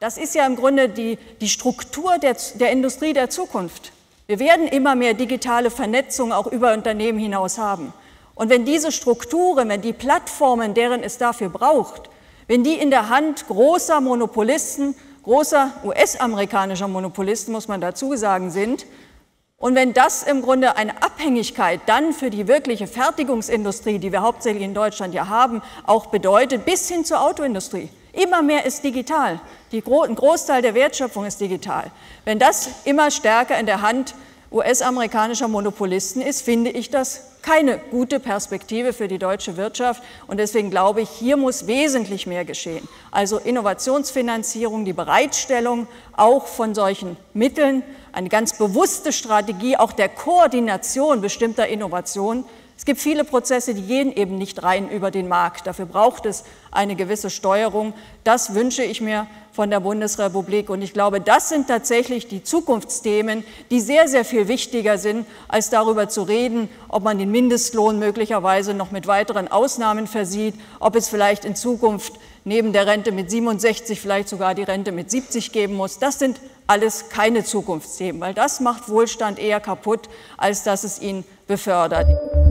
Das ist ja im Grunde die Struktur der Industrie der Zukunft. Wir werden immer mehr digitale Vernetzung auch über Unternehmen hinaus haben. Und wenn diese Strukturen, wenn die Plattformen, deren es dafür braucht, wenn die in der Hand großer Monopolisten, großer US-amerikanischer Monopolisten, muss man dazu sagen, sind, und wenn das im Grunde eine Abhängigkeit dann für die wirkliche Fertigungsindustrie, die wir hauptsächlich in Deutschland ja haben, auch bedeutet, bis hin zur Autoindustrie. Immer mehr ist digital. Ein Großteil der Wertschöpfung ist digital. Wenn das immer stärker in der Hand US-amerikanischer Monopolisten ist, finde ich das keine gute Perspektive für die deutsche Wirtschaft. Und deswegen glaube ich, hier muss wesentlich mehr geschehen. Also Innovationsfinanzierung, die Bereitstellung auch von solchen Mitteln, eine ganz bewusste Strategie auch der Koordination bestimmter Innovationen. Es gibt viele Prozesse, die gehen eben nicht rein über den Markt. Dafür braucht es eine gewisse Steuerung. Das wünsche ich mir von der Bundesrepublik. Und ich glaube, das sind tatsächlich die Zukunftsthemen, die sehr, sehr viel wichtiger sind, als darüber zu reden, ob man den Mindestlohn möglicherweise noch mit weiteren Ausnahmen versieht, ob es vielleicht in Zukunft neben der Rente mit 67 vielleicht sogar die Rente mit 70 geben muss. Das sind alles keine Zukunftsthemen, weil das macht Wohlstand eher kaputt, als dass es ihn befördert.